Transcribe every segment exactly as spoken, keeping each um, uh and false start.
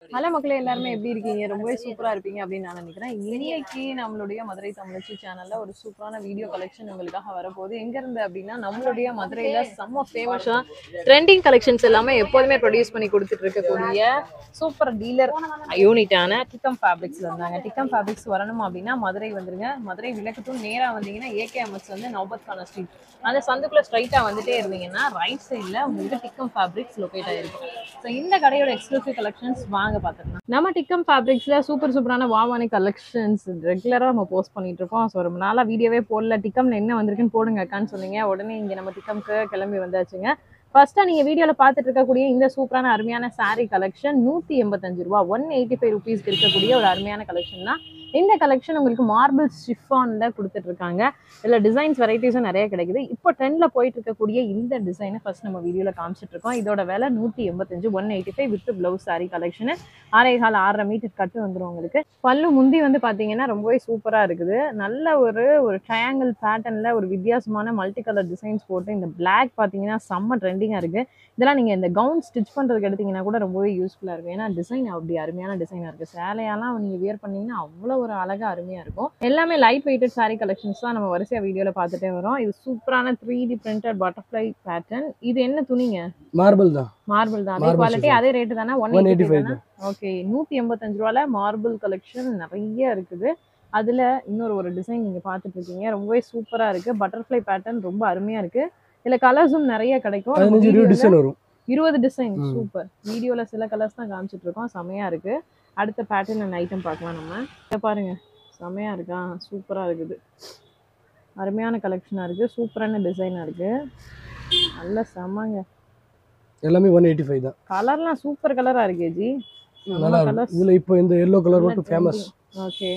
Hello மக்களே, எல்லாருமே எப்படி இருக்கீங்க? ரொம்பவே சூப்பரா இருப்பீங்க அப்படின்னு நான் நினைக்கிறேன். இன்னைக்கு நம்மளுடைய மதுரை தமிழச்சி சேனல்ல ஒரு சூப்பரான வீடியோ கலெக்ஷன் உங்களுக்காக வரப்போகுது. எங்க இருந்து அப்படின்னா, நம்மளுடைய மதுரையில செம்ம ஃபேமஸா ட்ரெண்டிங் கலெக்ஷன்ஸ் எல்லாமே எப்போதுமே ப்ரொடியூஸ் பண்ணி கொடுத்துட்டு இருக்கக்கூடிய சூப்பர் டீலர் யூனிட்டான டிக்கம் ஃபேப்ரிக்ஸ்ல இருந்தாங்க. டிக்கம் ஃபேப்ரிக்ஸ் வரணும் அப்படின்னா மதுரை வந்துருங்க. மதுரை விளக்குத்தூண் நேரா வந்தீங்கன்னா ஏகேஎம்எஸ் வந்து நௌபத் கான ஸ்ட்ரீட், அந்த சந்துக்குள்ள ஸ்ட்ரைட்டா வந்துட்டே இருந்தீங்கன்னா ரைட் சைட்ல உங்களுக்கு டிக்கம் ஃபேப்ரிக்ஸ் லொகேட் ஆயிருக்கும். ஸோ இந்த கடையோட எக்ஸ்க்ளூசிவ் கலெக்ஷன்ஸ் வாங்க பார்த்துக்கலாம். நம்ம டிக்கம் ஃபேப்ரிக்ஸ்ல சூப்பர் சூப்பரான வாவானி கலெக்ஷன்ஸ் ரெகுலரா நம்ம போஸ்ட் பண்ணிட்டு இருக்கோம். ஸோ ரொம்ப நாளா வீடியோவே போடல. டிக்கம்ல என்ன வந்திருக்குன்னு போடுங்க அக்கான்னு சொன்னீங்க. உடனே இங்க நம்ம டிக்கம்க்கு கிளம்பி வந்தாச்சுங்க. ஃபர்ஸ்டா நீங்க வீடியோல பார்த்துட்டு இருக்கக்கூடிய இந்த சூப்பரான அருமையான சாரீ கலெக்ஷன் நூத்தி எண்பத்தஞ்சு ரூபா ஒன் எயிட்டி ஃபைவ் ருபீஸ்க்கு இருக்கக்கூடிய ஒரு அருமையான கலெக்ஷன் தான். இந்த கலெக்ஷன் உங்களுக்கு மார்பிள் ஷிஃபான்ல கொடுத்துட்டு இருக்காங்க. இதுல டிசைன்ஸ் வெரைட்டிஸும் நிறைய கிடைக்குது. இப்போ ட்ரெண்ட்ல போயிட்டு இருக்கக்கூடிய இந்த டிசைனை ஃபர்ஸ்ட் நம்ம வீடியோல காமிச்சிட்டு இருக்கோம். இதோட விலை நூத்தி எண்பத்தஞ்சு one eighty five with blouse sari collection. ஆறே கால் ஆறரை மீட்டர் கட்டு வந்துடும் உங்களுக்கு. பல்லு முந்தி வந்து பாத்தீங்கன்னா ரொம்பவே சூப்பரா இருக்குது. நல்ல ஒரு ஒரு ட்ரையாங்கிள் பேட்டர்ன்ல ஒரு வித்தியாசமான மல்டி கலர் டிசைன்ஸ் போட்டு இந்த பிளாக் பாத்தீங்கன்னா செம்ம ட்ரெண்டிங்கா இருக்கு. இதெல்லாம் நீங்க இந்த கவுன் ஸ்டிச் பண்றதுக்கு எடுத்தீங்கன்னா கூட ரொம்பவே யூஸ்ஃபுல்லா இருக்கும். ஏன்னா டிசைன் அப்படி அருமையான டிசைனா இருக்கு. சேலையெல்லாம் நீங்க வியர் பண்ணீங்கன்னா அவ்வளவு ஒரு அழகா அருமையா இருக்கும். எல்லாமே லைட் வெயிட்டட் சாரீ கலெக்ஷன்ஸ் தான் நம்ம வரிசையா வீடியோல பார்த்துட்டே வரோம். இது சூப்பரான three D printed butterfly pattern. இது என்ன துணிங்க? மார்பிள் தான். மார்பிள் தான். அதே குவாலிட்டி அதே ரேட் தானே? ஒன் எயிட்டி ஃபைவ் தான். ஓகே, நூத்தி எண்பத்தஞ்சு ரூபால மார்பிள் கலெக்ஷன் நிறைய இருக்குது. அதுல இன்னொரு ஒரு டிசைன் நீங்க பார்த்துட்டு இருக்கீங்க. ரொம்பவே சூப்பரா இருக்கு. பட்டர்ஃப்ளை பேட்டர்ன் ரொம்ப அருமையா இருக்கு. இதுல கலர்ஸும் நிறைய கிடைக்கும். இருபது டிசைன். சூப்பர். வீடியோல சில கலர்ஸ் தான் காமிச்சிட்டு இருக்கோம். செமையா இருக்கு. அடுத்த பேட்டர்ன் அண்ட் ஐட்டம் பார்க்கலாம். நம்ம இதை பாருங்க, செமையா இருக்கா? சூப்பரா இருக்குது. அருமையான கலெக்ஷனா இருக்கு. சூப்பரான டிசைனா இருக்கு. நல்ல செமங்க. எல்லாமே ஒன் எயிட்டி ஃபைவ் தான். கலர்லாம் சூப்பர் கலரா இருக்கு ஜி. நல்லா இருக்கு. இதுல இப்போ இந்த yellow கலர் மட்டும் ஃபேமஸ். ஓகே.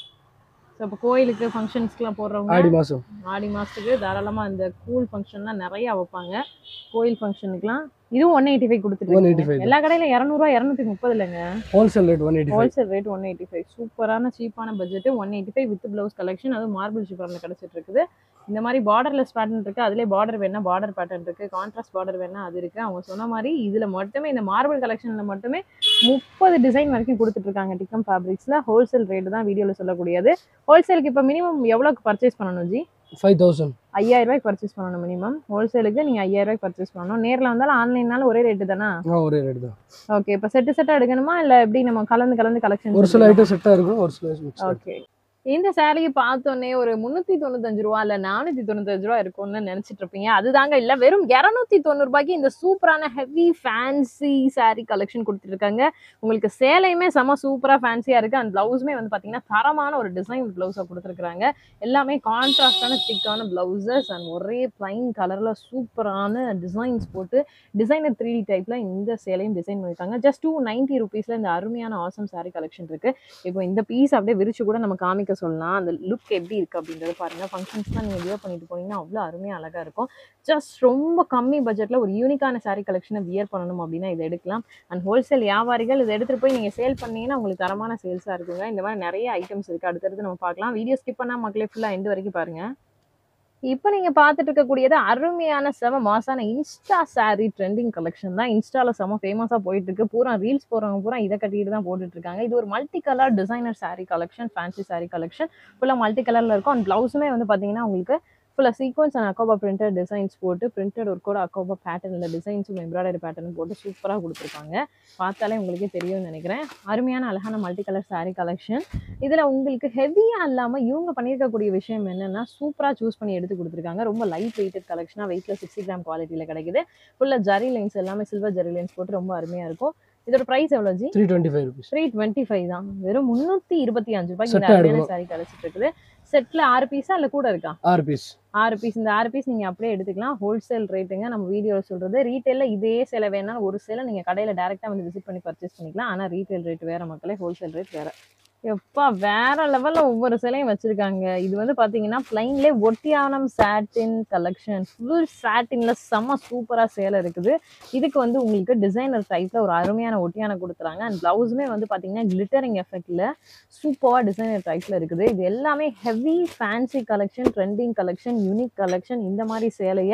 ஸோ இப்போ கோயிலுக்கு ஃபங்க்ஷன்ஸ்க்குலாம் போடுறவங்க ஆடி மாதம் ஆடி மாதத்துக்கு தாராளமாக இந்த கூல் ஃபங்க்ஷன்லாம் நிறையா வைப்பாங்க. கோயில் ஃபங்க்ஷனுக்குலாம் இதுவும் ஒன் எயிட்டி ஃபைவ் கொடுத்துட்டு எல்லா கடையில இரநூறுவா இரநூத்தி முப்பது இல்லைங்க. Wholesale rate one eighty wholesale rate one eighty five சூப்பரான சீப்பான budget. One eighty five with blouse collection. அதுவும் மார்பிள் ஷிஃபான்ல கிடைச்சிட்டு இருக்குது. இந்த மாதிரி பார்டர்லெஸ் பேட்டர்ன் இருக்கு. அதுலேயே பார்டர் வேணா பார்டர் பேட்டர்ன் இருக்கு. கான்ட்ராஸ்ட் பார்டர் வேணா அது இருக்கு. அவங்க சொன்ன மாதிரி இதுல மட்டுமே இந்த மார்பிள் கலெக்ஷன்ல மட்டுமே முப்பது டிசைன் வரைக்கும் கொடுத்துட்டு இருக்காங்க டிக்கம் ஃபேப்ரிக்ஸ்ல. ஹோல்சேல் ரேட் தான் வீடியோல சொல்லக்கூடியது. ஹோல்சேலுக்கு இப்போ மினிமம் எவ்வளோக்கு பர்ச்சேஸ் பண்ணணும் ஜி? ஃபைவ் தௌசண்ட் ஐயாயிரம் ரூபாய்க்கு பர்ச்சேஸ் பண்ணணும் மினிமம். ஹோல்சேலுக்கு நீங்க ஐயாயிரம் ரூபாய்க்கு பர்ச்சேஸ் பண்ணணும். நேரில் வந்தாலும் ஆன்லைன்னாலும் ஒரே ரேட்டு தானா? ஒரே ரேட் தான். ஓகே, இப்போ செட்டு செட்டா எடுக்கணுமா இல்லை எப்படி நம்ம கலந்து கலந்து கலெக்ஷன்? ஒரு சில ஐட்டம் செட்டா இருக்கும், ஒரு சில. ஓகே, இந்த சாரியை பார்த்தோன்னே ஒரு முன்னூத்தி தொண்ணூத்தஞ்சு ரூபா இல்ல நானூத்தி தொண்ணூத்தஞ்சு ரூபா இருக்கும்னு நினைச்சிட்டு இருப்பீங்க. அதுதாங்க இல்ல, வெறும் இருநூத்தி தொண்ணூறு ரூபாய்க்கு இந்த சூப்பரான ஹெவி ஃபேன்சி சாரி கலெக்ஷன் கொடுத்துருக்காங்க. உங்களுக்கு சேலையுமே செம சூப்பரா ஃபேன்சியா இருக்கு. அந்த பிளவுஸுமே வந்து பாத்தீங்கன்னா தரமான ஒரு டிசைன் பிளவுஸா கொடுத்துருக்காங்க. எல்லாமே கான்ட்ராஸ்டான திக்கான பிளவுசஸ் அண்ட் ஒரே பிளைன் கலர்ல சூப்பரான டிசைன்ஸ் போட்டு டிசைனர் த்ரீ டி டைப்ல இந்த சேலையும் டிசைன் பண்ணிருக்காங்க. ஜஸ்ட் டூ நைன்டி ருபீஸ்ல இந்த அருமையான ஆசம் சாரி கலெக்ஷன் இருக்கு. இப்போ இந்த பீஸ் அப்படியே விரிச்சு கூட நம்ம காமிக்க சொல்லலாம். அந்த லுக் எப்படி இருக்கு அப்படின்றத பாருங்க. ஃபங்க்ஷன்ஸ்லாம் நீங்க வியர் பண்ணிட்டு போனீங்கன்னா அவ்வளோ அருமையா அழகா இருக்கும். ஜஸ்ட் ரொம்ப கம்மி பட்ஜெட்ல ஒரு யூனிக்கான சாரி கலெக்ஷனை வியர் பண்ணணும் அப்படின்னா இதை எடுக்கலாம். அண்ட் ஹோல்சேல் வியாபாரிகள் இதை எடுத்துட்டு போய் நீங்க சேல் பண்ணீங்கன்னா உங்களுக்கு தரமான சேல்ஸா இருக்குங்க. இந்த மாதிரி நிறைய ஐட்டம்ஸ் இருக்கு. அடுத்தடுத்து நம்ம பார்க்கலாம். வீடியோ ஸ்கிப் பண்ணா மக்களே ஃபுல்லா எண்டு வரைக்கும் பாருங்க. இப்போ நீங்க பார்த்துட்டு இருக்கக்கூடியது அருமையான செம மாசான இன்ஸ்டா சாரி ட்ரெண்டிங் கலெக்ஷன் தான். இன்ஸ்டால செம ஃபேமஸா போயிட்டு இருக்கு. பூரா ரீல்ஸ் போறவங்க பூரா இதை கட்டிட்டு தான் போட்டுட்டு இருக்காங்க. இது ஒரு multi colour designer sari collection, fancy sari collection. ஃபுல்லா மல்டி கலர்ல இருக்கும். அந்த பிளவுஸுமே வந்து பாத்தீங்கன்னா உங்களுக்கு ஃபுல்லா சீக்வன்ஸ் அண்ட் அக்கோபா பிரிண்டட் டிசைன்ஸ் போட்டு பிரிண்டட் ஒரு கூட அக்கோபா பேட்டர்ன்ல டிசைன்ஸும் எம்ப்ராய்டரி பேட்டர்ன் போட்டு சூப்பராக கொடுத்துருக்காங்க. பார்த்தாலே உங்களுக்கே தெரியும்னு நினைக்கிறேன். அருமையான அழகான மல்டி கலர் சாரி கலெக்ஷன். இதில் உங்களுக்கு ஹெவியாக இல்லாமல் இவங்க பண்ணியிருக்கக்கூடிய விஷயம் என்னென்னா சூப்பராக சூஸ் பண்ணி எடுத்து கொடுத்துருக்காங்க. ரொம்ப லைட் வெயிட்டட் கலெக்ஷனாக வெயிட்டில் சிக்ஸ்டி கிராம் குவாலிட்டியில் கிடைக்குது. ஃபுல்லாக ஜரி லைன்ஸ் எல்லாமே சில்வர் ஜரி லைன்ஸ் போட்டு ரொம்ப அருமையாக இருக்கும். இதோட பிரைஸ் எவ்வளோ ji? Three twenty five rupees. Three twenty five தான். வெறும் முந்நூற்றி இருபத்தி அஞ்சு ரூபாய்க்கு இந்த அருமையான சாரி கிடைச்சிட்டு இருக்குது. செட்ல ஆறு பீஸா இல்ல கூட இருக்கா? ஆறு பீஸ். ஆறு பீஸ். இந்த ஆறு பீஸ் நீங்க அப்படியே எடுத்துக்கலாம். ஹோல்சேல் ரேட்டுங்க. நம்ம வீடியோல சொல்றது ரீட்டைல்ல இதே சேலை வேணாலும் ஒரு சேலை நீங்க கடையில டைரக்டா வந்து விசிட் பண்ணி பர்ச்சேஸ் பண்ணிக்கலாம். ஆனா ரீட்டைல் ரேட் வேற மக்களே, ஹோல்சேல் ரேட் வேற. எப்பா வேற லெவல்ல ஒவ்வொரு சிலையும் வச்சிருக்காங்க. இது வந்து பாத்தீங்கன்னா பிளைன்லே ஒட்டியானம் சாட்டின் கலெக்ஷன். ஃபுல் சாட்டின்ல செம்ம சூப்பரா சேலை இருக்குது. இதுக்கு வந்து உங்களுக்கு டிசைனர் டைப்ல ஒரு அருமையான ஒட்டியானம் கொடுத்துறாங்க. அண்ட் பிளவுஸுமே வந்து பாத்தீங்கன்னா கிளிட்டரிங் எஃபெக்ட்ல சூப்பரா டிசைனர் டைப்ல இருக்குது. இது எல்லாமே heavy fancy collection, trending collection, unique collection. இந்த மாதிரி சேலையை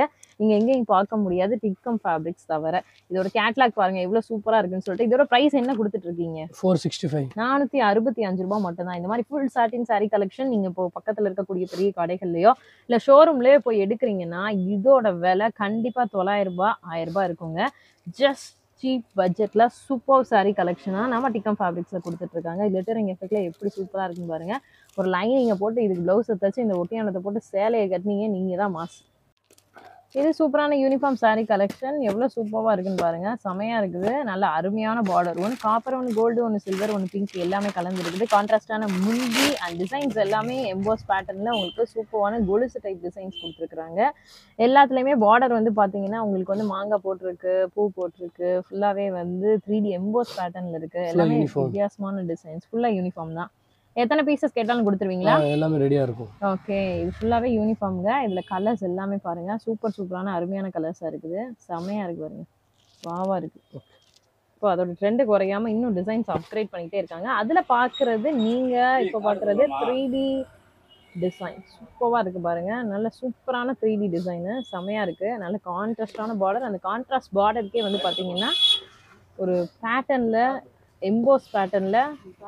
நீங்கள் எங்கேயும் பார்க்க முடியாது டிக்கம் ஃபேப்ரிக்ஸ் தவிர. இதோட கேட்லாக் பாருங்கள் எவ்வளோ சூப்பராக இருக்குன்னு சொல்லிட்டு. இதோட ப்ரைஸ் என்ன கொடுத்துட்ருக்கீங்க? ஃபோர் சிக்ஸ்டி ஃபைவ் நானூற்றி அறுபத்தி அஞ்சு ரூபா மட்டும்தான். இந்த மாதிரி ஃபுல் சாட்டின் சாரீ கலெக்ஷன் நீங்கள் இப்போ பக்கத்தில் இருக்கக்கூடிய பெரிய கடைகள்லையோ இல்லை ஷோரூம்லேயோ போய் எடுக்கிறீங்கன்னா இதோட விலை கண்டிப்பாக தொள்ளாயிரம் ரூபாய் ஆயிரம் ரூபாய் இருக்குங்க. ஜஸ்ட் சீப் பட்ஜெட்டில் சூப்பர் சாரீ கலெக்ஷனாக நம்ம டிக்கம் ஃபேப்ரிக்ஸில் கொடுத்துட்ருக்காங்க. லிட்டரிங் எஃபெக்டில் எப்படி சூப்பராக இருக்குன்னு பாருங்கள். ஒரு லைனிங்கை போட்டு இதுக்கு ப்ளவுஸை தச்சு இந்த ஒட்டியானத்தை போட்டு சேலையை கட்டினீங்க நீங்கள் தான் மாஸ். இது சூப்பரான யூனிஃபார்ம் சாரீ கலெக்ஷன் எவ்வளோ சூப்பராக இருக்குன்னு பாருங்கள். செமையாக இருக்குது. நல்ல அருமையான பார்டர். ஒன்று காப்பர், ஒன்று கோல்டு, ஒன்று சில்வர், ஒன்று பிங்க் எல்லாமே கலந்துருக்குது. கான்ட்ராஸ்டான முந்தி அண்ட் டிசைன்ஸ் எல்லாமே எம்போஸ் பேட்டர்னில் உங்களுக்கு சூப்பரான கொலுசு டைப் டிசைன்ஸ் கொடுத்துருக்குறாங்க. எல்லாத்துலேயுமே பார்டர் வந்து பார்த்தீங்கன்னா உங்களுக்கு வந்து மாங்காய் போட்டிருக்கு, பூ போட்டிருக்கு. ஃபுல்லாகவே வந்து த்ரீ டி எம்போஸ் பேட்டர்னில் இருக்குது. எல்லாமே வித்தியாசமான டிசைன்ஸ். ஃபுல்லாக யூனிஃபார்ம் தான். எத்தனை பீசஸ் கேட்டாலும் கொடுத்துருவீங்களா? எல்லாமே ரெடியாக இருக்கும். ஓகே, இது ஃபுல்லாகவே யூனிஃபார்ம்ங்க. இதில் கலர்ஸ் எல்லாமே பாருங்கள் சூப்பர் சூப்பரான அருமையான கலர்ஸாக இருக்குது. செம்மையாக இருக்குது பாருங்கள். வாவாக இருக்குது. இப்போ அதோட ட்ரெண்டு குறையாமல் இன்னும் டிசைன்ஸ் அப்கிரேட் பண்ணிகிட்டே இருக்காங்க. அதில் பார்க்குறது நீங்கள் இப்போ பார்க்குறது த்ரீ டி டிசைன் சூப்பராக இருக்குது பாருங்கள். நல்ல சூப்பரான த்ரீ டி டிசைனு செம்மையாக இருக்குது. நல்ல கான்ட்ராஸ்டான பார்டர். அந்த கான்ட்ராஸ்ட் பார்டருக்கே வந்து பார்த்தீங்கன்னா ஒரு பேட்டர்னில் எம்போஸ் பேட்டர்னில்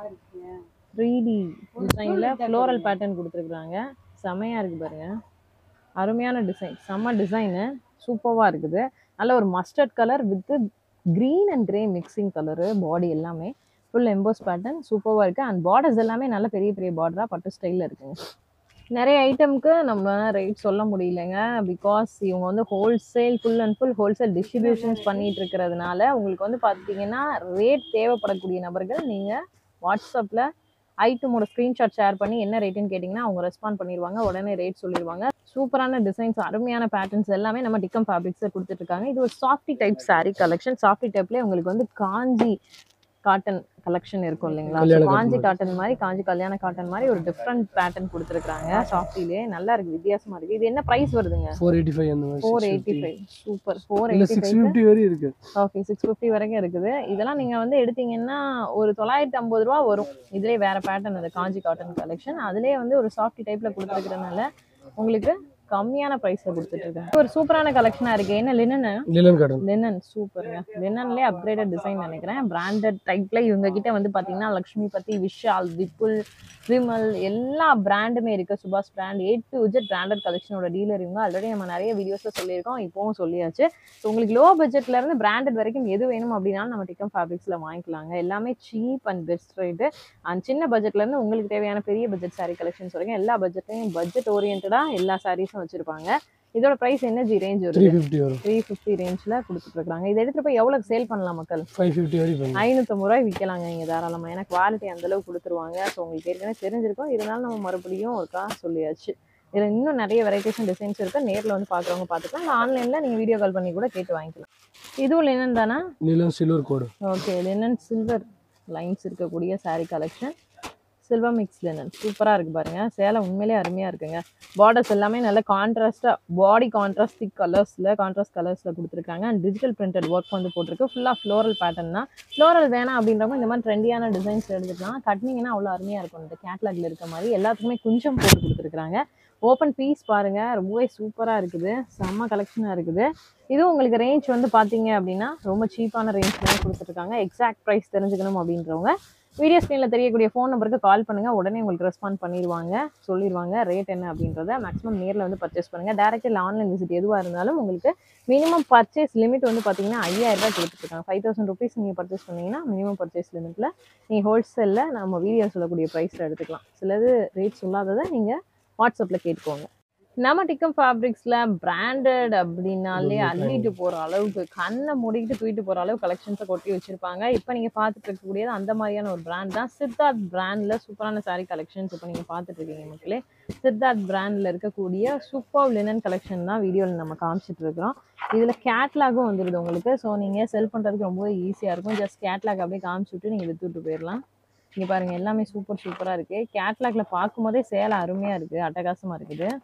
த்ரீ டி டிசைனில் ஃப்ளோரல் பேட்டர்ன் கொடுத்துருக்குறாங்க. செமையாக இருக்குது பாருங்கள். அருமையான டிசைன், செம்ம டிசைனு சூப்பராக இருக்குது. நல்ல ஒரு mustard colour with green and grey mixing colour. Body எல்லாமே ஃபுல் எம்போஸ் பேட்டர்ன் சூப்பராக இருக்குது. அண்ட் பார்டர்ஸ் எல்லாமே நல்ல பெரிய பெரிய பார்டராக பட்டு ஸ்டைலில் இருக்குங்க. நிறைய ஐட்டமுக்கு நம்ம ரேட் சொல்ல முடியலைங்க. பிகாஸ் இவங்க வந்து wholesale full and full wholesale distributions பண்ணிகிட்டு இருக்கிறதுனால உங்களுக்கு வந்து பார்த்தீங்கன்னா ரேட் தேவைப்படக்கூடிய நபர்கள் நீங்கள் வாட்ஸ்அப்பில் ஐட்டமோட ஸ்க்ரீன்ஷாட் ஷேர் பண்ணி என்ன ரேட்டுன்னு கேட்டிங்கன்னா அவங்க ரெஸ்பாண்ட் பண்ணிடுவாங்க. உடனே ரேட் சொல்லிடுவாங்க. சூப்பரான டிசைன்ஸ், அருமையான பேட்டர்ன்ஸ் எல்லாமே நம்ம டிக்கம் ஃபேப்ரிக்ஸை கொடுத்துட்ருக்காங்க. இது ஒரு softy type sari collection. Softy டைப்லேயே உங்களுக்கு வந்து காஞ்சி காட்டன் கலெக்ஷன் இருக்கும் இல்லைங்களா? காஞ்சி காட்டன் மாதிரி, காஞ்சி கல்யாண காட்டன் மாதிரி ஒரு டிஃப்ரெண்ட் பேட்டர்ன் கொடுத்துருக்காங்க. சாஃப்டிலே நல்லா இருக்குது, வித்தியாசமாக இருக்குது. இது என்ன ப்ரைஸ் வருதுங்க? ஃபோர் எயிட்டி ஃபைவ் அந்த மாதிரி. Four eighty five super. Four eighty six fifty வரையும் இருக்கு. ஓகே, சிக்ஸ் ஃபிஃப்டி வரைக்கும் இருக்குது. இதெல்லாம் நீங்கள் வந்து எடுத்தீங்கன்னா ஒரு தொள்ளாயிரத்தி ஐம்பது ரூபா வரும். இதுலேயே வேறு பேட்டர்ன் அது காஞ்சி காட்டன் கலெக்ஷன். அதுலேயே வந்து ஒரு சாஃப்டி டைப்பில் கொடுத்துருக்கிறதுனால உங்களுக்கு கம்மியான ப்ரைஸ்ல கொடுத்துட்டு இருக்காங்க. ஒரு சூப்பரான கலெக்ஷனா இருக்கு. என்ன லினன்? Linen cotton. லினன் சூப்பருங்க. லினன்லேயே அப்கிரேடட் டிசைன் நினைக்கிறேன். பிராண்டட் டைப்ல இவங்க கிட்ட வந்து பாத்தீங்கன்னா லக்ஷ்மி பத்தி, விஷால், விப்புல், விமல் எல்லா பிராண்டுமே இருக்கு. சுபாஷ் brand A to Z branded கலெக்ஷனோட டீலர் இவங்க. ஆல்ரெடி நம்ம நிறைய வீடியோஸ்ல சொல்லியிருக்கோம், இப்போவும் சொல்லியாச்சு. ஸோ உங்களுக்கு லோ பட்ஜெட்ல இருந்து பிராண்டட் வரைக்கும் எது வேணும் அப்படின்னாலும் நம்ம டிக்கம் ஃபேப்ரிக்ஸ்ல வாங்கிக்கலாங்க. எல்லாமே cheap and best rate. And சின்ன பட்ஜெட்ல இருந்து உங்களுக்கு தேவையான பெரிய பட்ஜெட் சாரீ கலெக்ஷன்ஸ் வரைக்கும் எல்லா பட்ஜெட்லையும் பட்ஜெட் ஓரியன்டா எல்லா சாரீஸும் வச்சிருப்பாங்க. இதோட பிரைஸ் என்ன ஜி ரேஞ்ச் வரும்? த்ரீ ஃபிஃப்டி வரும். த்ரீ ஃபிஃப்டி ரேஞ்சில் கொடுத்துட்ருக்காங்க. இதை எடுத்துகிட்டு போய் எவ்வளோக்கு சேல் பண்ணலாம் மக்கள்? ஃபைவ் ஃபிஃப்டி வரைக்கும் ஐநூற்றம்பது ரூபாய் விற்கலாங்க நீங்கள் தாராளமாக. ஏன்னா குவாலிட்டி அந்தளவுக்கு கொடுத்துருவாங்க. ஸோ உங்களுக்கு ஏற்கனவே தெரிஞ்சிருக்கும், இருந்தாலும் நம்ம மறுபடியும் ஒருக்கா சொல்லியாச்சு. இதில் இன்னும் நிறைய வெரைட்டிஸ் அண்ட் டிசைன்ஸ் இருக்குது. நேரில் வந்து பார்க்குறவங்க பார்த்துக்கலாம். இல்லை ஆன்லைனில் நீங்கள் வீடியோ கால் பண்ணி கூட கேட்டு வாங்கிக்கலாம். இதுவும் லினன் தானே? லினன் சில்வர் கோடு. ஓகே, லினன் சில்வர் லைன்ஸ் இருக்கக்கூடிய sari collection. Silver mix linen சூப்பராக இருக்குது பாருங்கள். சேலை உண்மையிலே அருமையாக இருக்குங்க. பார்டர்ஸ் எல்லாமே நல்ல கான்ட்ராஸ்ட்டாக பாடி கான்ட்ராஸ்டிக் கலர்ஸில் கான்ட்ராஸ்ட் கலர்ஸில் கொடுத்துருக்காங்க. அண்ட் டிஜிட்டல் பிரிண்டட் ஒர்க் வந்து போட்டிருக்கு. ஃபுல்லாக ஃப்ளோரல் பேட்டர்ன் தான். ஃப்ளோரல் வேணாம் அப்படின்றப்ப இந்த மாதிரி ட்ரெண்டியான டிசைன்ஸ் எடுத்துக்கலாம். கட்டினீங்கன்னா அவ்வளோ அருமையாக இருக்கும். இந்த கேட்லாகில் இருக்க மாதிரி எல்லாத்துக்குமே கொஞ்சம் போட்டு கொடுத்துருக்குறாங்க. ஓப்பன் பீஸ் பாருங்கள், ரொம்பவே சூப்பராக இருக்குது. செம்ம கலெக்ஷனாக இருக்குது. இதுவும் உங்களுக்கு ரேஞ்ச் வந்து பார்த்தீங்க அப்படின்னா ரொம்ப சீப்பான ரேஞ்ச்லேயே கொடுத்துருக்காங்க. எக்ஸாக்ட் ப்ரைஸ் தெரிஞ்சுக்கணும் அப்படின்றவங்க வீடியோ ஸ்க்ரீனில் தெரியக்கூடிய ஃபோன் நம்பருக்கு கால் பண்ணுங்கள். உடனே உங்களுக்கு ரெஸ்பாண்ட் பண்ணிடுவாங்க, சொல்லிடுவாங்க ரேட் என்ன அப்படின்றத. மேக்ஸிமம் நேரில் வந்து பர்ச்சேஸ் பண்ணுங்கள். டேரெக்டாக இல்லை ஆன்லைன் விசிட் எதுவாக இருந்தாலும் உங்களுக்கு மினிமம் பர்ச்சேஸ் லிமிட் வந்து பார்த்தீங்கன்னா ஐயாயிரம் ரூபாய் கொடுத்துருக்காங்க. ஃபைவ் தௌசண்ட் ருபீஸ் நீங்கள் பர்ச்சேஸ் பண்ணிங்கன்னா மினிமம் பர்ச்சேஸ் லிமிட்டில் நீங்கள் ஹோல்சேலில் நம்ம வீடியோ சொல்லக்கூடிய ப்ரைஸில் எடுத்துக்கலாம். சிலது ரேட் சொல்லாததை நீங்கள் வாட்ஸ்அப்பில் கேட்டுக்கோங்க. நம்ம டிக்கம் ஃபேப்ரிக்ஸில் பிராண்டட் அப்படின்னாலே அள்ளிட்டு போகிற அளவுக்கு கண்ணை மூடிக்கிட்டு தூக்கிட்டு போகிற அளவு கலெக்ஷன்ஸை கொட்டி வச்சுருப்பாங்க. இப்போ நீங்கள் பார்த்துட்டு இருக்கக்கூடியது அந்த மாதிரியான ஒரு பிராண்ட் தான். சித்தார்த் பிராண்டில் சூப்பரான சாரீ கலெக்ஷன்ஸ் இப்போ நீங்கள் பார்த்துட்ருக்கீங்க மக்களே. சித்தார்த் பிராண்டில் இருக்கக்கூடிய சூப்பர் லினன் கலெக்ஷன் தான் வீடியோவில் நம்ம காமிச்சிட்டு இருக்கிறோம். இதில் கேட்லாகும் வந்துடுது உங்களுக்கு. ஸோ நீங்கள் செல் பண்ணுறதுக்கு ரொம்ப ஈஸியாக இருக்கும். ஜஸ்ட் கேட்லாக் அப்படியே காமிச்சுட்டு நீங்கள் விற்றுட்டு போயிடலாம். இங்கே பாருங்கள் எல்லாமே சூப்பர் சூப்பராக இருக்குது. கேட்லாகில் பார்க்கும்போதே சேலை அருமையாக இருக்குது, அட்டகாசமாக இருக்குது.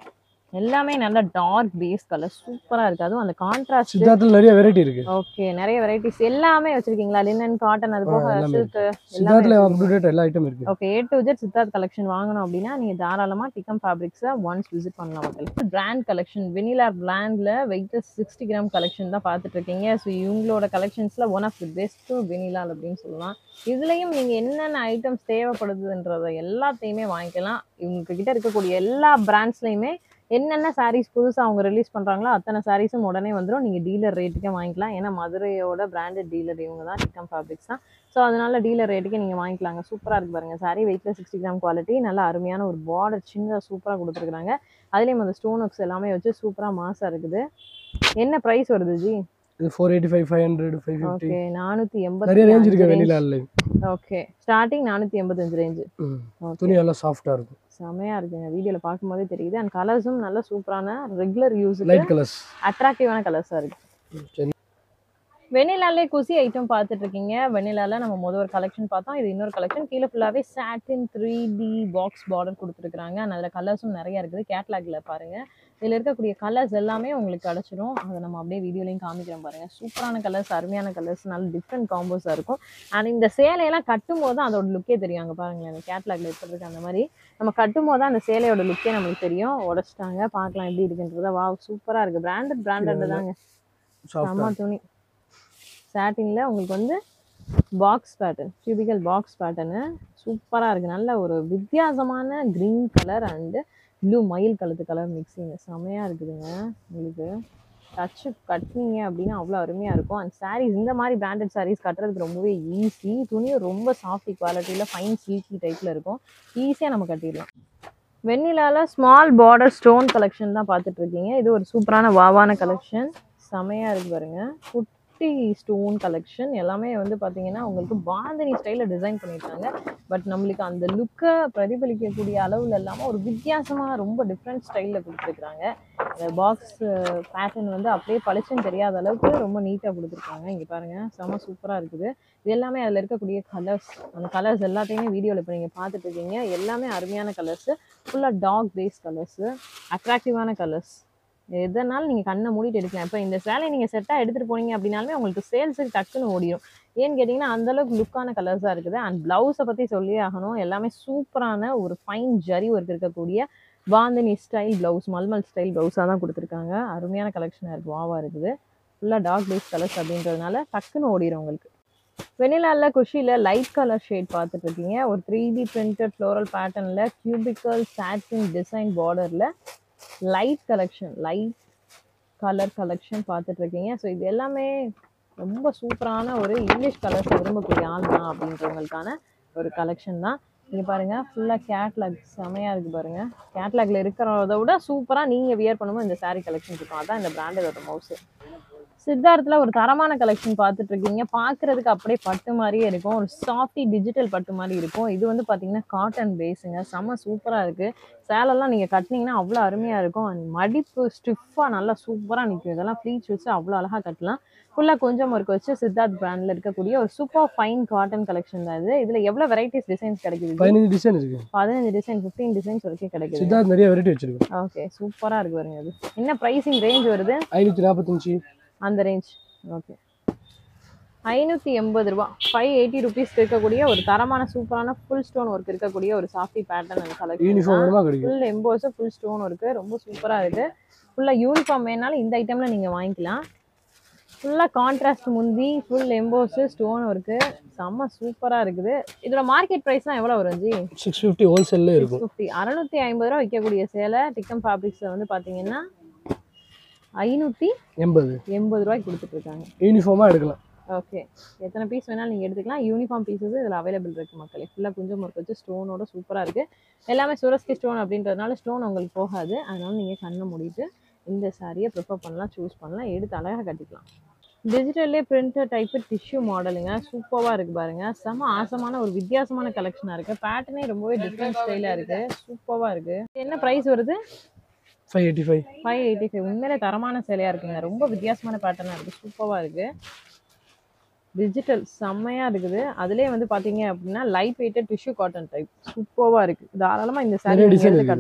எல்லாமே நல்ல டார்க் பேஸ் கலர் சூப்பரா இருக்கு. அதுவும் அந்த கான்ட்ராஸ்ட். சித்தார்த்தில் நிறைய வெரைட்டி இருக்கு. ஓகே, நிறைய வெரைட்டிஸ் எல்லாமே வச்சிருக்கீங்களா? லினன், காட்டன், அது போக சில்க் சித்தார்த்தில் அப் டு டேட் எல்லா ஐட்டம் இருக்கு. Okay, A to Z Siddharth collection வாங்கணும் அப்படின்னா நீங்க தாராளமா டிகம் ஃபேப்ரிக்ஸை ஒன்ஸ் விசிட் பண்ணலாம் மக்கள். பிராண்ட் கலெக்ஷன் வெனிலா பிராண்ட்ல வெயிட் சிக்ஸ்டி கிராம் கலெக்ஷன் தான் பார்த்துட்டு இருக்கீங்க. ஸோ இவங்களோட கலெக்ஷன்ஸ்ல one of the best Vanilla அப்படின்னு சொல்லலாம். இதுலயும் நீங்க என்னென்ன ஐட்டம்ஸ் தேவைப்படுதுன்றத எல்லாத்தையுமே வாங்கிக்கலாம். இவங்க கிட்ட இருக்கக்கூடிய எல்லா பிராண்ட்ஸ்லயுமே என்னென்ன சாரீஸ் புதுசாக அவங்க ரிலீஸ் பண்ணுறாங்களோ அத்தனை சாரீஸும் உடனே வந்துடும். நீங்கள் டீலர் ரேட்டுக்கே வாங்கிக்கலாம். ஏன்னா மதுரையோட பிராண்டட் டீலர் இவங்க தான், டிகம் ஃபேப்ரிக்ஸ் தான். ஸோ அதனால டீலர் ரேட்டுக்கே நீங்கள் வாங்கிக்கலாங்க. சூப்பராக இருக்கு பாருங்கள் சாரீ. வெயிட்டில் சிக்ஸ்டி கிராம் குவாலிட்டி, நல்லா அருமையான ஒரு பார்டர் சின்னதாக சூப்பராக கொடுத்துருக்குறாங்க. அதுலேயும் அந்த ஸ்டோன் ஒர்க்ஸ் எல்லாமே வச்சு சூப்பராக மாசாக இருக்குது. என்ன ப்ரைஸ் வருது ஜி? இது four eighty-five, five hundred, five fifty. Okay, நானூற்றி எண்பது நிறைய ரேஞ்ச் இருக்கு வெனிலால. ஓகே, ஸ்டார்டிங் நானூற்றி எண்பத்தஞ்சு ரேஞ்சு. துணி நல்லா சாஃப்டா இருக்கும். செமையா இருக்குங்க, வீடியோல பார்க்கும்போதே தெரியுது. அண்ட் கலர்ஸும் நல்ல சூப்பரான ரெகுலர் யூஸ் லைட் கலர்ஸ், அட்ராக்டிவான கலர்ஸா இருக்கு. வெனிலாலே குசி ஐட்டம் பார்த்துட்டு இருக்கீங்க. வெனிலால நம்ம முதல் ஒரு கலெக்ஷன் பார்த்தோம். இது இன்னொரு கலெக்ஷன். கீழே ஃபுல்லாவே satin three D box border கொடுத்துருக்காங்க. அதில் கலர்ஸும் நிறைய இருக்குது. கேட்லாக்ல பாருங்க, இதில் இருக்கக்கூடிய கலர்ஸ் எல்லாமே உங்களுக்கு கிடச்சிடும். அதை நம்ம அப்படியே வீடியோலையும் காமிக்கிறோம் பாருங்க. சூப்பரான கலர்ஸ், அருமையான கலர்ஸ், நல்ல டிஃப்ரெண்ட் காம்போஸாக இருக்கும். அண்ட் இந்த சேலையெல்லாம் கட்டும் போது தான் அதோட லுக்கே தெரியும். அங்கே பாருங்களேன், அந்த கேட்லாக்ல இருக்கிறதுக்கு அந்த மாதிரி நம்ம கட்டும் போது தான் அந்த சேலையோட லுக்கே நம்மளுக்கு தெரியும். உடச்சிட்டாங்க, பார்க்கலாம் எப்படி இருக்குன்றத. வா, சூப்பராக இருக்குது. பிராண்டட் பிராண்டட் தாங்க, செம்ம துணி. சாட்டின்ல உங்களுக்கு வந்து box pattern, cubical box pattern சூப்பராக இருக்குது. நல்ல ஒரு வித்தியாசமான க்ரீன் கலர் அண்டு ப்ளூ மயில் கலத்து கலர் மிக்சிங் செமையாக இருக்குதுங்க. உங்களுக்கு டச்சு கட்டினீங்க அப்படின்னா அவ்வளோ அருமையாக இருக்கும். அண்ட் சாரீஸ் இந்த மாதிரி பிராண்டட் சாரீஸ் கட்டுறதுக்கு ரொம்பவே ஈஸி. துணியும் ரொம்ப சாஃப்டி குவாலிட்டியில் ஃபைன் சில்கி டைப்பில் இருக்கும். ஈஸியாக நம்ம கட்டிடலாம். வெண்ணிலால ஸ்மால் பார்டர் ஸ்டோன் கலெக்ஷன் தான் பார்த்துட்டு இருக்கீங்க. இது ஒரு சூப்பரான வாவான கலெக்ஷன், செமையாக இருக்குது பாருங்கள். ஸ்டோன் கலெக்ஷன் எல்லாமே வந்து பார்த்தீங்கன்னா உங்களுக்கு பாந்தினி ஸ்டைலில் டிசைன் பண்ணியிருக்காங்க. பட் நம்மளுக்கு அந்த லுக்கை பிரதிபலிக்கக்கூடிய அளவில் இல்லாமல் ஒரு வித்தியாசமாக ரொம்ப டிஃப்ரெண்ட் ஸ்டைலில் கொடுத்துருக்குறாங்க. அந்த பாக்ஸ் பேட்டர்ன் வந்து அப்படியே பளிச்சுன்னு தெரியாத அளவுக்கு ரொம்ப நீட்டாக கொடுத்துருக்காங்க. இங்கே பாருங்கள், செம சூப்பராக இருக்குது. இது எல்லாமே அதில் இருக்கக்கூடிய கலர்ஸ், அந்த கலர்ஸ் எல்லாத்தையுமே வீடியோவில் இப்போ நீங்கள் பார்த்துட்டு இருக்கீங்க. எல்லாமே அருமையான கலர்ஸு, ஃபுல்லாக டார்க் பேஸ் கலர்ஸு, அட்ராக்டிவான கலர்ஸ். எதனாலும் நீங்கள் கண்ணை மூடிட்டு எடுக்கலாம். இப்போ இந்த சேலை நீங்கள் செட்டாக எடுத்துகிட்டு போனீங்க அப்படின்னாலுமே உங்களுக்கு சேல்ஸுக்கு டக்குன்னு ஓடிடும். ஏன்னு கேட்டிங்கன்னா அந்தளவுக்கு லுக்கான கலர்ஸாக இருக்குது. அண்ட் ப்ளவுஸை பற்றி சொல்லியே ஆகணும். எல்லாமே சூப்பரான ஒரு ஃபைன் ஜரி ஒர்க் இருக்கக்கூடிய bandhani style blouse, mulmul style ப்ளவுஸாக தான் கொடுத்துருக்காங்க. அருமையான கலெக்ஷனாக இருக்குது, வாவாக இருக்குது. ஃபுல்லாக டார்க் பேஸ் கலர்ஸ் அப்படின்றதுனால டக்குன்னு ஓடிடும் உங்களுக்கு. வெனிலாவில் குஷியில் லைட் கலர் ஷேட் பார்த்துட்டு இருக்கீங்க. ஒரு த்ரீ டி பிரிண்டட் ஃப்ளோரல் பேட்டர்னில் கியூபிக்கல் சாட்டின் டிசைன் பார்டரில் light collection, light colour collection பார்த்துட்டு இருக்கீங்க. ஸோ இது எல்லாமே ரொம்ப சூப்பரான ஒரு இங்கிலீஷ் கலர்ஸை விரும்பக்கூடிய ஆள் தான் அப்படின்றவங்களுக்கான ஒரு கலெக்ஷன் தான். நீங்கள் பாருங்கள், ஃபுல்லாக கேட்லாக் செமையாக இருக்குது பாருங்கள். கேட்லாகில் இருக்கிறத விட சூப்பராக நீங்கள் வியர் பண்ணும்போது இந்த சாரீ கலெக்ஷன் இருக்கும். அதான் இந்த பிராண்டோட மவுஸு. சித்தார்த்தில் ஒரு தரமான கலெக்ஷன் பார்த்துட்டு இருக்கீங்க. பார்க்குறதுக்கு அப்படியே பட்டு மாதிரியே இருக்கும். ஒரு சாஃப்டி டிஜிட்டல் பட்டு மாதிரி இருக்கும். இது வந்து பார்த்தீங்கன்னா காட்டன் பேஸுங்க, செம்ம சூப்பராக இருக்குது. சேலெல்லாம் நீங்கள் கட்டினீங்கன்னா அவ்வளோ அருமையாக இருக்கும். அண்ட் மடிப்பு ஸ்டிஃபாக நல்லா சூப்பராக நிற்கும். இதெல்லாம் ப்ளீட்ஸ் வச்சு அவ்வளோ அழகாக கட்டலாம். ஃபுல்லாக கொஞ்சம் ஒர்க் வச்சு சித்தார்த் பிராண்டில் இருக்கக்கூடிய ஒரு சூப்பர் ஃபைன் காட்டன் கலெக்ஷன் தான் இது. இதில் எவ்வளோ வெரைட்டிஸ் டிசைன்ஸ் கிடைக்குது? பதினஞ்சு டிசைன் இருக்குது. பதினஞ்சு டிசைன், ஃபிஃப்டீன் டிசைன்ஸ் வரைக்கும் கிடைக்குது. சித்தார்த் நிறைய வெரைட்டி வச்சிருக்கு. ஓகே, சூப்பராக இருக்கு பாருங்க. அது என்ன ப்ரைஸிங் ரேஞ்ச் வருது? ஐநூற்றி நாற்பத்தஞ்சு அந்த ரேஞ்ச். ஓகே, ஐநூற்றி எண்பது ரூபா, ஃபைவ் எயிட்டி ருபீஸ் இருக்கக்கூடிய ஒரு தரமான சூப்பரான ஃபுல் ஸ்டோன் ஒர்க் இருக்கக்கூடிய ஒரு சாஃப்டி பேட்டர்ன் அந்த collection. Full emboss, full stone work ரொம்ப சூப்பராக இருக்குது. ஃபுல்லாக யூனிஃபார்ம் வேணாலும் இந்த ஐட்டமில் நீங்கள் வாங்கிக்கலாம். ஃபுல்லாக கான்ட்ராஸ்ட் முந்தி, ஃபுல் எம்போஸு, ஸ்டோன் ஒர்க்கு, செம்ம சூப்பராக இருக்குது. இதோட மார்க்கெட் ப்ரைஸ்லாம் எவ்வளோ வரும் ஜி? சிக்ஸ் ஃபிஃப்டி ஹோல்சேலில் இருக்கும். ஃபிஃப்டி அறுநூற்றி ஐம்பது ரூபா விற்கக்கூடிய சேலை டிகம் ஃபேப்ரிக்ஸில் வந்து பார்த்தீங்கன்னா ஐநூற்றி எண்பது எண்பது ரூபாய்க்கு கொடுத்துட்ருக்காங்க. யூனிஃபார்மாக எடுக்கலாம். ஓகே, எத்தனை பீஸ் வேணாலும் நீங்கள் எடுத்துக்கலாம். யூனிஃபார்ம் பீஸஸ் இதில் அவைலபிள் இருக்குது மக்களே. ஃபுல்லாக கொஞ்சம் ஒர்க் வச்சு ஸ்டோனோட சூப்பராக இருக்குது. எல்லாமே சுரஸ்கி ஸ்டோன் அப்படின்றதுனால ஸ்டோன் உங்களுக்கு போகாது. அதனால நீங்கள் கண்ணை மூடிட்டு இந்த சாரியை ப்ரிஃபர் பண்ணலாம், சூஸ் பண்ணலாம், எடுத்து அழகாக கட்டிக்கலாம். டிஜிட்டல்லே பிரிண்டட் டைப்பு டிஷ்யூ மாடலுங்க, சூப்பராக இருக்குது பாருங்கள். செம்ம ஆசமான ஒரு வித்தியாசமான கலெக்ஷனாக இருக்குது. பேட்டர்னே ரொம்பவே டிஃப்ரெண்ட் ஸ்டைலாக இருக்குது, சூப்பராக இருக்குது. என்ன ப்ரைஸ் வருது? Five eighty five five eighty five உண்மையிலே தரமான சேலையாக இருக்குங்க. ரொம்ப வித்தியாசமான பேட்டர்னாக இருக்குது, சூப்பராக இருக்குது. டிஜிட்டல் செம்மையாக இருக்குது. அதுலேயே வந்து பார்த்தீங்க அப்படின்னா light weighted tissue cotton type சூப்பராக இருக்குது. தாராளமாக இந்த சாரீ எடுத்து கட்டலாம்.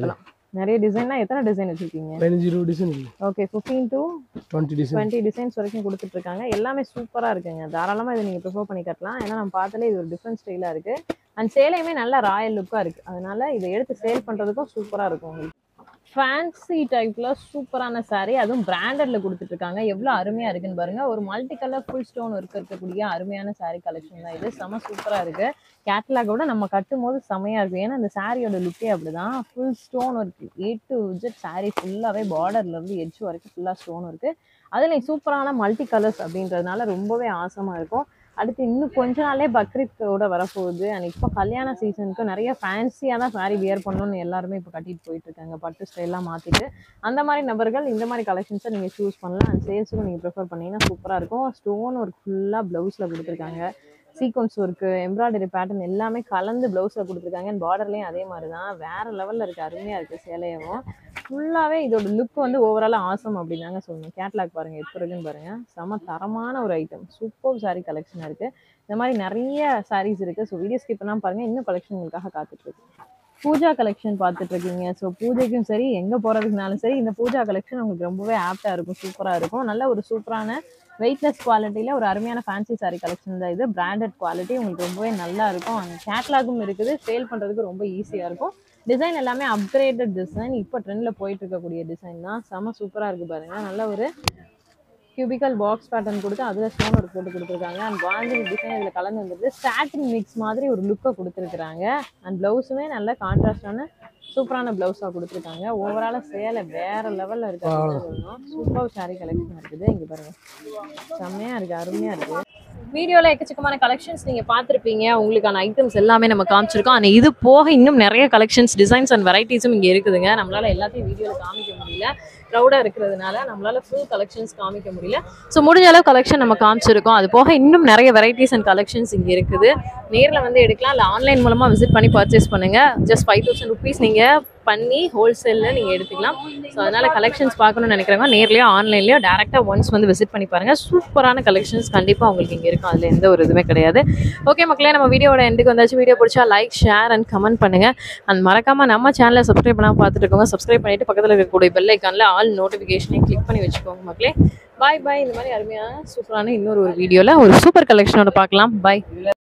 நிறைய டிசைன்னா எத்தனை டிசைன் வச்சிருக்கீங்க? பதினஞ்சு இருபது டிசைன் இருக்கு. ஓகே, பதினைந்து டு இருபது டிசைன் இருபது டிசைன்ஸ் வரைக்கும் கொடுத்துட்டு இருக்காங்க. எல்லாமே சூப்பரா இருக்குங்க. தாராளமா இதை நீங்க ப்ரிஃபர் பண்ணி கட்டலாம். ஏன்னா நம்ம பார்த்தாலே இது ஒரு டிஃப்ரெண்ட் ஸ்டைலா இருக்கு. அண்ட் சேலையுமே நல்ல ராயல் லுக்கா இருக்கு. அதனால இதை எடுத்து சேல் பண்றதுக்கும் சூப்பரா இருக்கும் உங்களுக்கு. ஃபேன்சி டைப்ல சூப்பரான சாரீ, அதுவும் பிராண்டட்ல கொடுத்துட்டு இருக்காங்க. எவ்வளவு அருமையா இருக்குன்னு பாருங்க. ஒரு multi colour full stone work இருக்கக்கூடிய அருமையான சாரீ கலெக்ஷன் தான் இது. செம சூப்பரா இருக்கு. கேட்டலாகோட நம்ம கட்டும் போது செமையா இருக்கு. ஏன்னா இந்த சாரியோட லுக்கே அப்படிதான். Full stone work, A to Z sari ஃபுல்லாவே பார்டர்ல இருந்து எட்ஜ் வரைக்கும் ஃபுல்லா ஸ்டோன் இருக்கு. அதுல சூப்பரான மல்டி கலர்ஸ் அப்படின்றதுனால ரொம்பவே ஆசமா இருக்கும். அடுத்து இன்னும் கொஞ்ச நாளே பக்ரீத்தோட வரப்போகுது. அண்ட் இப்போ கல்யாண சீசனுக்கு நிறைய ஃபேன்சியாக தான் சாரீ வியர் பண்ணணும்னு எல்லாருமே இப்போ கட்டிட்டு போயிட்டு இருக்காங்க. பட்டு ஸ்டைல்லாம் மாற்றிட்டு அந்த மாதிரி நபர்கள் இந்த மாதிரி கலெக்ஷன்ஸை நீங்கள் சூஸ் பண்ணலாம். அண்ட் சேல்ஸுக்கும் நீங்கள் ப்ரிஃபர் பண்ணிங்கன்னா சூப்பராக இருக்கும். ஸ்டோன் ஒர்க் ஃபுல்லாக ப்ளவுஸில் கொடுத்துருக்காங்க. சீக்வன்ஸ் ஒர்க்கு, எம்ப்ராய்டரி பேட்டர்ன் எல்லாமே கலந்து ப்ளவுஸில் கொடுத்துருக்காங்க. அண்ட் பார்டர்லேயும் அதே மாதிரி தான். வேறு லெவலில் இருக்குது. அருமையாக இருக்குது சேலையவும். ஃபுல்லாகவே இதோட லுக் வந்து ஓவராலாக ஆசம் அப்படின்னாங்க சொல்லணும். கேட்லாக் பாருங்கள் எப்படி இருக்குன்னு பாருங்கள். செம தரமான ஒரு ஐட்டம். சூப்பர் சாரீ கலெக்ஷன் இருக்குது. இந்த மாதிரி நிறைய சாரீஸ் இருக்குது. ஸோ வீடியோ ஸ்கிப் பண்ணாமல் பாருங்கள். இன்னும் கலெக்ஷன் உங்களுக்காக காத்துட்ருக்கு. பூஜா கலெக்ஷன் பார்த்துட்டு இருக்கீங்க. ஸோ பூஜைக்கும் சரி எங்கே போகிறதுக்குனாலும் சரி இந்த பூஜா கலெக்ஷன் உங்களுக்கு ரொம்பவே ஆப்டாக இருக்கும். சூப்பராக இருக்கும். நல்ல ஒரு சூப்பரான வெயிட்லெஸ் குவாலிட்டியில் ஒரு அருமையான ஃபேன்சி சாரீ கலெக்ஷன் தான் இது. பிராண்டட் குவாலிட்டி உங்களுக்கு ரொம்பவே நல்லா இருக்கும். அந்த கேட்லாகும் இருக்குது. சேல் பண்ணுறதுக்கு ரொம்ப ஈஸியாக இருக்கும். டிசைன் எல்லாமே அப்கிரேடட் டிசைன். இப்போ ட்ரெண்டில் போயிட்டு இருக்கக்கூடிய டிசைன் தான். செம சூப்பராக இருக்குது பாருங்கள். நல்ல ஒரு கியூபிக்கல் பாக்ஸ் பேட்டர்ன் கொடுத்து அதில் ஸ்டோன் ஒர்க் போட்டு கொடுத்துருக்காங்க. அண்ட் பாண்டிங் டிசைன் இதில் கலந்து வந்துருக்கு. சாட்டின் மிக்ஸ் மாதிரி ஒரு லுக்கை கொடுத்துருக்குறாங்க. அண்ட் ப்ளவுஸுமே நல்ல கான்ட்ராஸ்டான சூப்பரான ப்ளவுஸாக கொடுத்துருக்காங்க. ஓவராலாக சேலை வேற லெவலில் இருக்குது அப்படின்னு சொல்லணும். சூப்பர் சாரீ கலெக்ஷன் இருக்குது. இங்கே பாருங்கள், செம்மையாக இருக்குது, அருமையாக இருக்குது. வீடியோவில் எக்கச்சக்கமான கலெக்ஷன்ஸ் நீங்கள் பார்த்துருப்பீங்க. உங்களுக்கான ஐட்டம்ஸ் எல்லாமே நம்ம காமிச்சிருக்கோம். ஆனால் இது போக இன்னும் நிறைய கலெக்ஷன்ஸ், டிசைன்ஸ் அண்ட் வெரைட்டிஸும் இங்கே இருக்குதுங்க. நம்மளால் எல்லாத்தையும் வீடியோவில் காமிக்க முடியல, க்ரௌடாக இருக்கிறதுனால நம்மளால் ஃபுல் கலெக்ஷன்ஸ் காமிக்க முடியல. ஸோ முடிஞ்ச அளவு கலெக்ஷன் நம்ம காமிச்சிருக்கோம். அது போக இன்னும் நிறைய வெரைட்டிஸ் அண்ட் கலெக்ஷன்ஸ் இங்கே இருக்குது. நேரில் வந்து எடுக்கலாம், இல்லை ஆன்லைன் மூலமாக விசிட் பண்ணி பர்ச்சேஸ் பண்ணுங்கள். ஜஸ்ட் ஃபைவ் தௌசண்ட் ருபீஸ் நீங்கள் பண்ணி ஹோல்சேலில் நீங்கள் எடுத்துக்கலாம். ஸோ அதனால் கலெக்ஷன்ஸ் பார்க்கணும்னு நினைக்கிறவங்க நேர்லையோ ஆன்லைன்லையோ டேரெக்டாக ஒன்ஸ் வந்து விசிட் பண்ணி பாருங்கள். சூப்பரான கலெக்ஷன்ஸ் கண்டிப்பாக உங்களுக்கு இங்கே இருக்கும். அதில் எந்த ஒரு இதுவுமே கிடையாது. ஓகே மக்களே, நம்ம வீடியோட எண்டுக்கு வந்தாச்சு. வீடியோ பிடிச்சா லைக், ஷேர் அண்ட் கமெண்ட் பண்ணுங்கள். அண்ட் மறக்காமல் நம்ம சேனலை சப்ஸ்கிரைப் பண்ணாமல் பார்த்துட்டு இருக்கோங்க. சப்ஸ்கிரைப் பண்ணிவிட்டு பக்கத்தில் இருக்கக்கூடிய பெல் ஐக்கானில் ஆல் நோட்டிஃபிகேஷனையும் கிளிக் பண்ணி வச்சுக்கோங்க மக்களே. பாய் பாய். இந்த மாதிரி அருமையான சூப்பரான இன்னொரு ஒரு வீடியோவில் ஒரு சூப்பர் கலெக்ஷனோட பார்க்கலாம். பாய்.